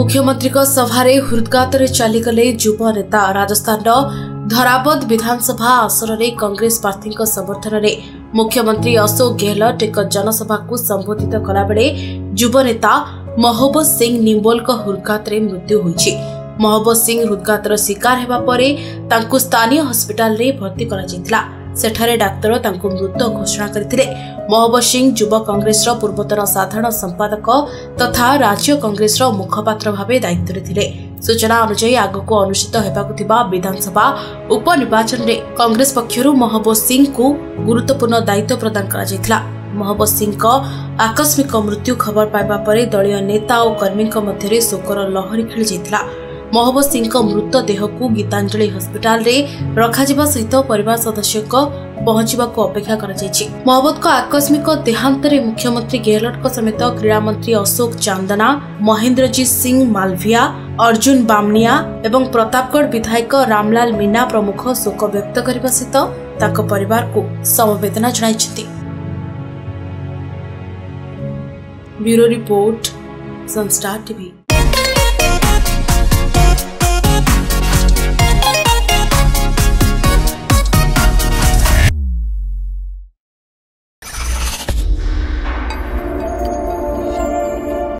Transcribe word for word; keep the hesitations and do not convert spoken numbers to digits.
मुख्यमंत्री सभारे हृदघात चलीगले युव नेता। राजस्थान धराबद विधानसभा आसन में कांग्रेस प्रार्थी समर्थन में मुख्यमंत्री अशोक गहलोत एक जनसभा को संबोधित कला बेले युव नेता महबूब सिंह निम्बोल हृदघात मृत्यु होईछि। महबूब सिंह हृदघातर शिकार हेबा परे तांकु स्थानीय हस्पिटाल रे भर्ती करा जायतिला। सेठारे डाक्तर तांकु मृत घोषणा करथिले। महबूब सिंह युवा कांग्रेस पूर्वतन साधारण संपादक तथा राज्य कांग्रेस मुखपात्र भाव दायित्व थिले। सूचना अनुसार आगक अनुष्ठित होगा विधानसभा उपनिर्वाचन में कांग्रेस पक्षर महबूब सिंह को गुरुत्वपूर्ण दायित्व प्रदान करा। महबूब सिंह आकस्मिक मृत्यु खबर पाइबा परे दलीय नेता और कर्मी मध्य शोकर लहरी खेली जाइतिला। महबूब सिंह मृत देह को गीतांजलि हस्पिटाल रे रखाजिबा सहित परिवार सदस्य पहुंचवा अपेक्षा कर। महबूब आकस्मिक देहांत रे मुख्यमंत्री गहलोत समेत क्रीड़ा मंत्री अशोक चांदना, महेंद्रजीत सिंह मालविया, अर्जुन बामनिया एवं प्रतापगढ़ विधायक रामलाल मीना प्रमुख शोक व्यक्त करने सहित ताक परिवार को समवेदना जणाइछथि। Bureau report, Sunstar TV.